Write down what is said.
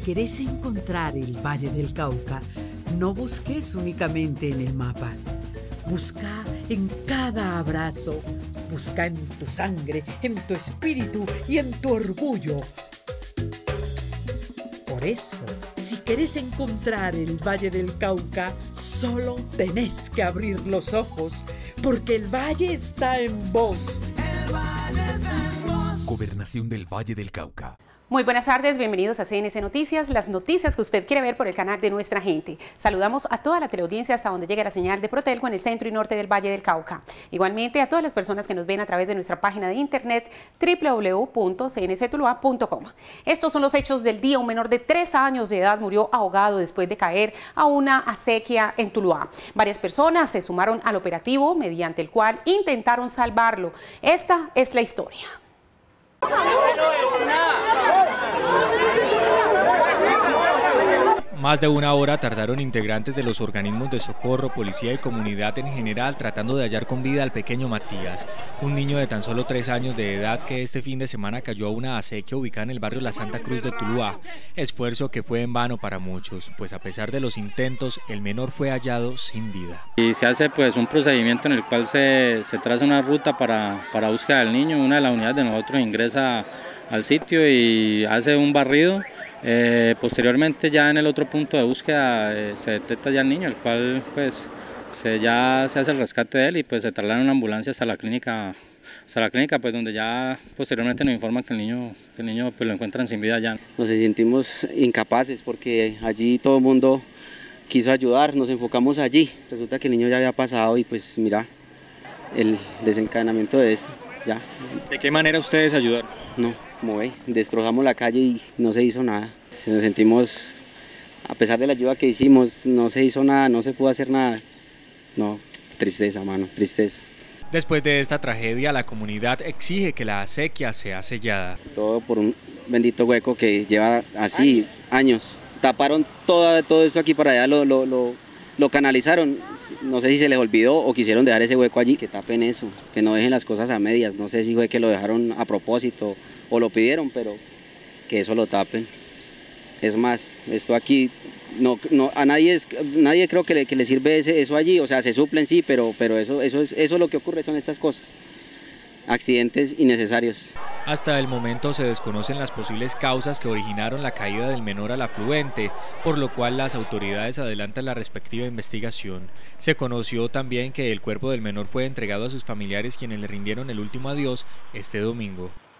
querés encontrar el Valle del Cauca, no busques únicamente en el mapa. Busca en cada abrazo. Busca en tu sangre, en tu espíritu y en tu orgullo. Por eso, si querés encontrar el Valle del Cauca, solo tenés que abrir los ojos, porque el valle está en vos. El valle está en vos. Gobernación del Valle del Cauca. Muy buenas tardes, bienvenidos a CNC Noticias, las noticias que usted quiere ver por el canal de Nuestra Gente. Saludamos a toda la teleaudiencia hasta donde llega la señal de Protelco en el centro y norte del Valle del Cauca. Igualmente a todas las personas que nos ven a través de nuestra página de internet www.cnctuluá.com. Estos son los hechos del día. Un menor de 3 años de edad murió ahogado después de caer a una acequia en Tuluá. Varias personas se sumaron al operativo mediante el cual intentaron salvarlo. Esta es la historia. Más de una hora tardaron integrantes de los organismos de socorro, policía y comunidad en general tratando de hallar con vida al pequeño Matías, un niño de tan solo 3 años de edad que este fin de semana cayó a una acequia ubicada en el barrio La Santa Cruz de Tuluá, esfuerzo que fue en vano para muchos, pues a pesar de los intentos, el menor fue hallado sin vida. Y se hace pues un procedimiento en el cual se traza una ruta para búsqueda del niño. Una de las unidades de nosotros ingresa al sitio y hace un barrido. Posteriormente ya en el otro punto de búsqueda se detecta ya el niño, el cual pues ya se hace el rescate de él y pues se traslada en una ambulancia hasta la clínica pues donde ya posteriormente nos informan que el niño pues lo encuentran sin vida ya. Nos sentimos incapaces porque allí todo el mundo quiso ayudar, nos enfocamos allí, resulta que el niño ya había pasado y pues mira el desencadenamiento de esto ya. ¿De qué manera ustedes ayudaron? No, como ve, destrozamos la calle y no se hizo nada. Nos sentimos, a pesar de la ayuda que hicimos, no se hizo nada, no se pudo hacer nada. No, tristeza, mano, tristeza. Después de esta tragedia, la comunidad exige que la acequia sea sellada. Todo por un bendito hueco que lleva así años. Taparon todo esto aquí para allá, lo canalizaron. No sé si se les olvidó o quisieron dejar ese hueco allí, que tapen eso, que no dejen las cosas a medias. No sé si fue que lo dejaron a propósito o lo pidieron, pero que eso lo tapen. Es más, esto aquí, a nadie creo que le sirve eso allí, o sea, se suplen sí, pero eso es lo que ocurre, son estas cosas. Accidentes innecesarios. Hasta el momento se desconocen las posibles causas que originaron la caída del menor al afluente, por lo cual las autoridades adelantan la respectiva investigación. Se conoció también que el cuerpo del menor fue entregado a sus familiares, quienes le rindieron el último adiós este domingo.